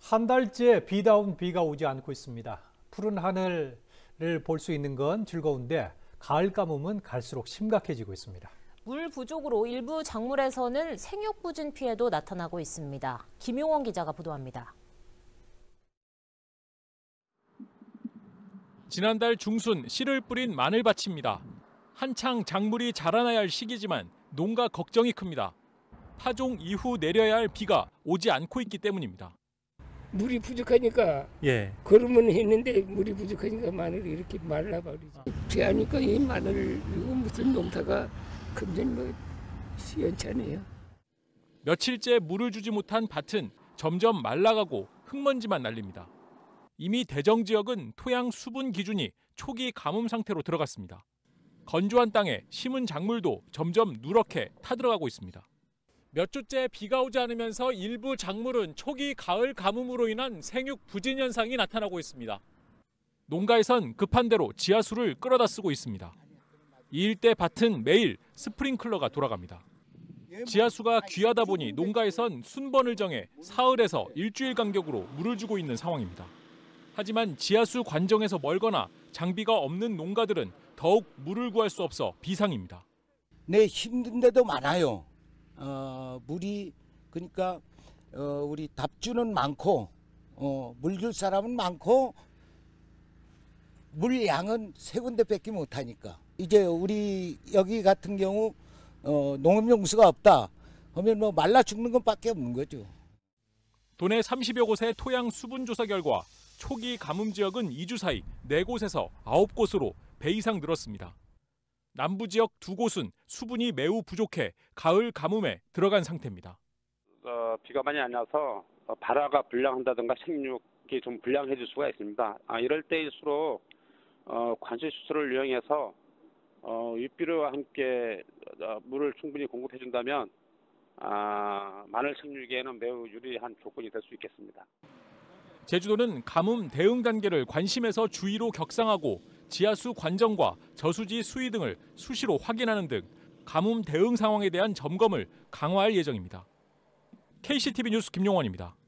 한 달째 비다운 비가 오지 않고 있습니다. 푸른 하늘을 볼 수 있는 건 즐거운데 가을 가뭄은 갈수록 심각해지고 있습니다. 물 부족으로 일부 작물에서는 생육 부진 피해도 나타나고 있습니다. 김용원 기자가 보도합니다. 지난달 중순 씨를 뿌린 마늘밭입니다. 한창 작물이 자라나야 할 시기지만 농가 걱정이 큽니다. 파종 이후 내려야 할 비가 오지 않고 있기 때문입니다. 물이 부족하니까 걸으면 했는데 물이 부족하니까 마늘이 이렇게 말라버리죠. 비하니까 이 마늘 이거 무슨 농사가 금전 뭐 시원찮네요. 며칠째 물을 주지 못한 밭은 점점 말라가고 흙먼지만 날립니다. 이미 대정 지역은 토양 수분 기준이 초기 가뭄 상태로 들어갔습니다. 건조한 땅에 심은 작물도 점점 누렇게 타들어가고 있습니다. 몇 주째 비가 오지 않으면서 일부 작물은 초기 가을 가뭄으로 인한 생육 부진 현상이 나타나고 있습니다. 농가에선 급한 대로 지하수를 끌어다 쓰고 있습니다. 이 일대 밭은 매일 스프링클러가 돌아갑니다. 지하수가 귀하다 보니 농가에선 순번을 정해 사흘에서 일주일 간격으로 물을 주고 있는 상황입니다. 하지만 지하수 관정에서 멀거나 장비가 없는 농가들은 더욱 물을 구할 수 없어 비상입니다. 네, 힘든 데도 많아요. 물이 그러니까 우리 답주는 많고 물 줄 사람은 많고 물 양은 세 군데밖에 못하니까 이제 우리 여기 같은 경우 농업용수가 없다 하면 뭐 말라 죽는 것밖에 없는 거죠. 도내 30여 곳의 토양 수분 조사 결과 초기 가뭄 지역은 2주 사이 4곳에서 9곳으로 배 이상 늘었습니다. 남부 지역 2곳은 수분이 매우 부족해 가을 가뭄에 들어간 상태입니다. 비가 많이 안 와서 발화가 불량한다든가 생육이 좀 불량해질 수가 있습니다. 이럴 때일수록 관수 수술을 이용해서 윗비료와 함께 물을 충분히 공급해 준다면 마늘 생육에는 매우 유리한 조건이 될 수 있겠습니다. 제주도는 가뭄 대응 단계를 관심에서 주의로 격상하고 지하수 관정과 저수지 수위 등을 수시로 확인하는 등 가뭄 대응 상황에 대한 점검을 강화할 예정입니다. KCTV 뉴스 김용원입니다.